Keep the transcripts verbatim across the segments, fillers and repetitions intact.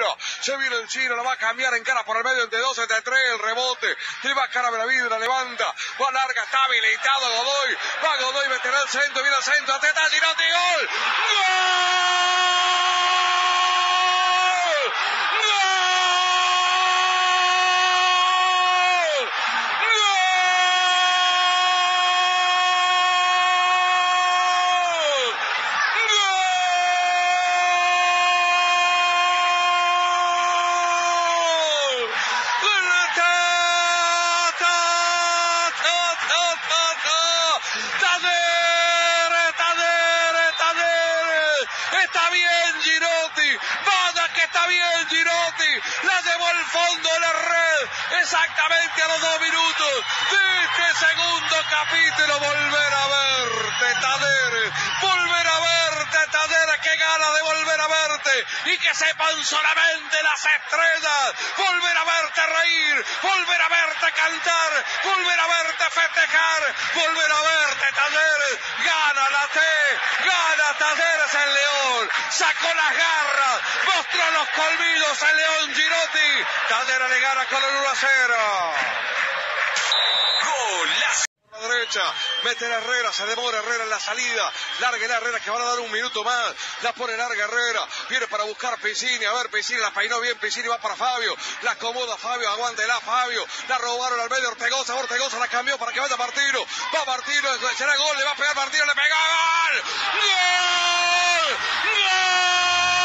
Vidra. Se viene el chino, la va a cambiar en cara por el medio entre dos, entre tres, el rebote. Le va a cara a Vidra, levanta. Va larga, está habilitado Godoy. Va Godoy, meterá el centro, viene el centro. Atenta, Girotti, gol. ¡Gol! Está bien Girotti, vaya que está bien Girotti, la llevó al fondo de la red, exactamente a los dos minutos de este segundo capítulo. Volver a verte, Talleres, volver a verte, Talleres, que gana de volver a verte, y que sepan solamente las estrellas, volver a verte reír, volver a verte cantar, volver a verte festejar, volver a verte, Talleres, gana la T, gana Talleres el León, sacó las garras, mostró los colmillos el León Girotti, Talleres le gana con el uno a cero. Golazo. Derecha, mete la Herrera, se demora Herrera en la salida, larga la Herrera que van a dar un minuto más, la pone larga Herrera, viene para buscar Piscini, a ver Piscini la peinó bien, Piscini va para Fabio, la acomoda Fabio, aguántela Fabio, la robaron al medio Ortegoza, Ortegoza la cambió para que vaya Martino, va Martino, será gol, le va a pegar Martino, le pega, gol, gol, gol.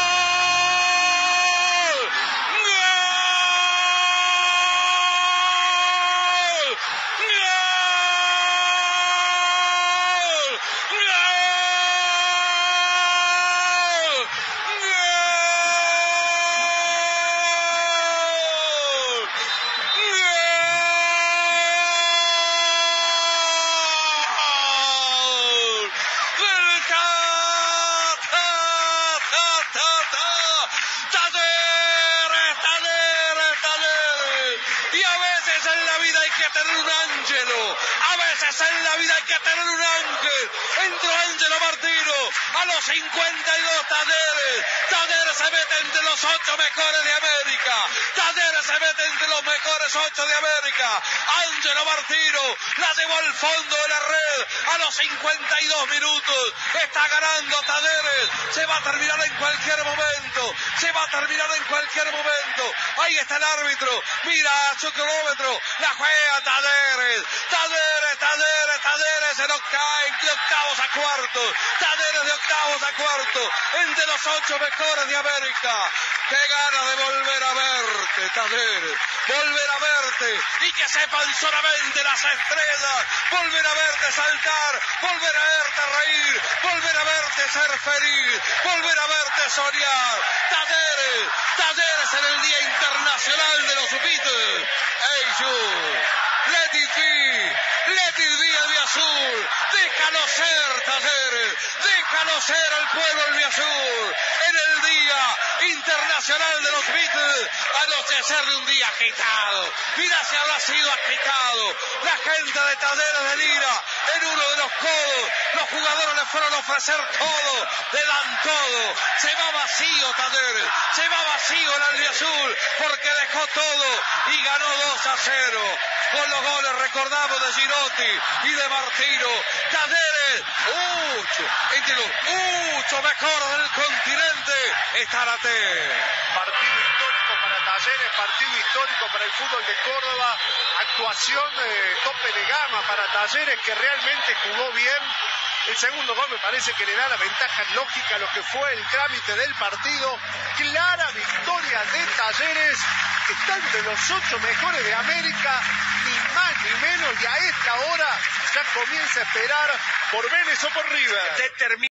Y a veces en la vida hay que tener un ángelo, a veces en la vida hay que tener un ángel. Entró Ángelo Martino a los cincuenta y dos, Talleres, Talleres se mete entre los ocho mejores de América, Talleres se mete entre los mejores ocho de América. Ángelo Martino la llevó al fondo de la red a los cincuenta y dos minutos, está ganando Talleres, se va a terminar en cualquier momento, se va a terminar en cualquier momento. Ahí está el árbitro, mira su cronómetro, la juega Talleres, Talleres, Talleres, Talleres en octavos, de octavos a cuartos, Talleres de octavos a cuartos, entre los ocho mejores de América. Qué gana de volver a verte, Talleres, volver a verte, y que sepan solamente las estrellas, volver a verte saltar, volver a verte reír, volver a verte ser feliz, volver a verte soñar. Talleres, Talleres en el Día Internacional de los Beatles. Hey you, let it be, let it be el Azul, déjalo ser Talleres, déjalo ser el pueblo albiazul, en el Día Internacional de los Beatles, anochecer de un día agitado. Mira si habrá sido agitado, la gente de Talleres de Lira, en uno de los codos, los jugadores le fueron a ofrecer todo, le dan todo, se va vacío Talleres, se va vacío el albiazul, porque dejó todo y ganó dos a cero, con los goles recordamos de Girotti y de Martino. Talleres, mucho, entre los mucho mejor del continente, está la T. Partido histórico para Talleres, partido histórico para el fútbol de Córdoba, actuación de tope de gama para Talleres, que realmente jugó bien. El segundo gol me parece que le da la ventaja lógica a lo que fue el trámite del partido. Clara victoria de Talleres, que está entre los ocho mejores de América, ni más ni menos, y a esta hora ya comienza a esperar por Vélez o por River. Determin